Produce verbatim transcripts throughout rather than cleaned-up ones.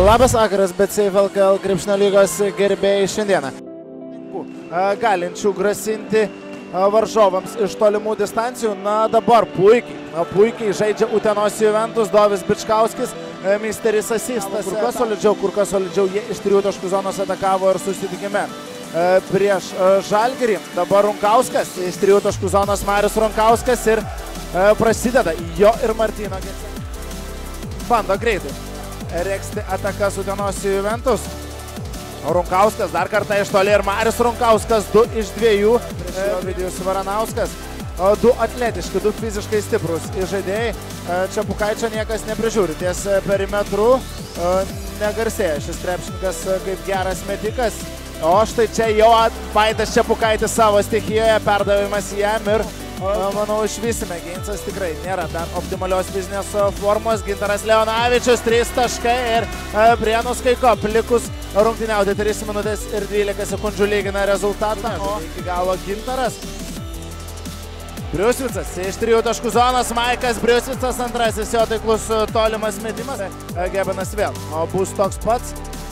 Labas vakaras, bet Safe L K L krepšinio lygos gerbėjai šiandieną. Galinčių grasinti varžovams iš tolimų distancijų. Na dabar puikiai, na, puikiai žaidžia Utenos Juventus, Dovis Bičkauskis, misteris asistas. Kur kas solidžiau, kur kas solidžiau jie iš trijų taškų zonos atakavo ir susitikime prieš Žalgirį. Dabar Runkauskas, iš trijų taškų zonos Marius Runkauskas ir prasideda jo ir Martyno Gecevičiaus. Bando greitai reksti atakas Utenos Juventus. Runkauskas dar kartą iš toli ir Marius Runkauskas, du iš dviejų. Ovidijus Varanauskas, du atletiški, du fiziškai stiprus žaidėjai. Čepukaičio niekas neprižiūri. Ties perimetru negarsėja šis krepšininkas kaip geras metikas. O štai čia jau Vaidas Čepukaitis savo stichijoje, perdavimas jam ir manau išvysime. Geinsas tikrai nėra dar optimalios fizinės formos. Gintaras Leonavičius, trys taškai ir Prienų Skaikop likus rungtyniauti tris minutės ir dvylika sekundžių lygina rezultatą. O iki galo Gintaras. Briusvicas iš trijų taškų zonos, Maikas Briusvicas antrasis, jo taiklus tolimas metimas. Gebenas vėl, o bus toks pats.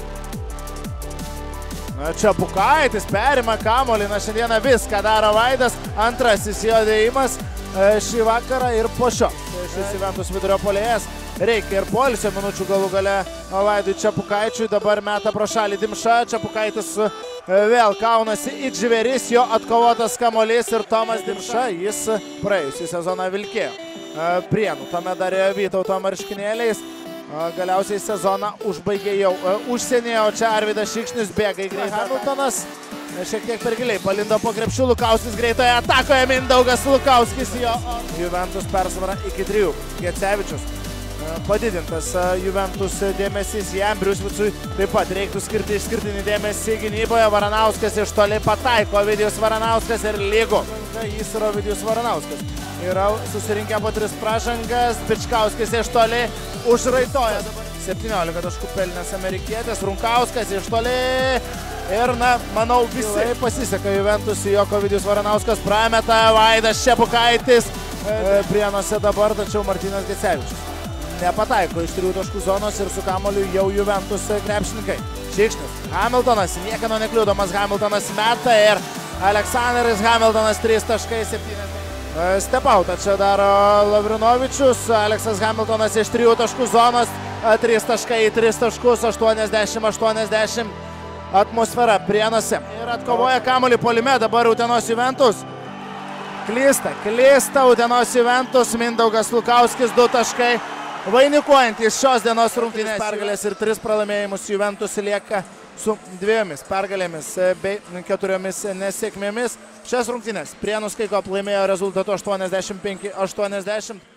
Čepukaitis perima kamuolį, na šiandieną viską daro Vaidas, antrasis jo dėjimas šį vakarą ir po šio. Šis Juventus vidurio puolėjas, reikia ir poilsio minučių galų gale Vaidui Čepukaičiui, dabar meta pro šalį Dimša, Čepukaitis vėl kaunasi it žvėris, jo atkovotas kamuolys ir Tomas Dimša, jis praėjusį sezoną vilkėjo Prienų, tuomet darėjo Vytauto marškinėliais. Galiausiai sezoną užbaigė jau užsienyje, o čia Arvydas Šikšnius bėga į greitą. Hamiltonas šiek tiek per giliai palindo po krepšių, Lukauskis greitoje atakoje, Mindaugas Lukauskis, jo Juventus persvara iki trijų. Gecevičius padidintas Juventus dėmesys jam, Briusvicui taip pat reiktų skirti išskirtinį dėmesį gynyboje. Varanauskas iš toli pataiko, Ovidijus Varanauskas ir lygu. Jis yra Ovidijus Varanauskas. Yra susirinkę po tris pražangas, Bičkauskis iš toli užraitoja. septyniolika taškų pelnęs amerikietis, Runkauskas iš toli. Ir, na, manau, visai pasiseka Juventus, jog Ovidijus Varanauskas prameta, Vaidas Čepukaitis Prienuose dabar, tačiau Martynas Gecevičius nepataiko iš trijų taškų zonos ir su kamuoliu jau Juventus krepšininkai. Šikšnius, Hamiltonas, niekano nekliudomas Hamiltonas meta ir Aleksandras Hamiltonas trys taškai septyni. Stepautą čia daro Lavrinovičius, Aleksas Hamiltonas iš trijų taškų zonos, trys taškai į tris taškus, aštuoniasdešimt aštuoniasdešimt atmosfera Prienuose. Ir atkovoja kamuolį puolime dabar Utenos Juventus. Klysta, klysta Utenos Juventus, Mindaugas Lukauskis, du taškai. Vainikuojantis šios dienos rungtynės pergalės ir tris pralaimėjimus Juventus lieka su dviejomis pergalėmis bei keturiomis nesėkmėmis. Šias rungtynės Prienų Skaikop laimėjo rezultatu aštuoniasdešimt penki aštuoniasdešimt.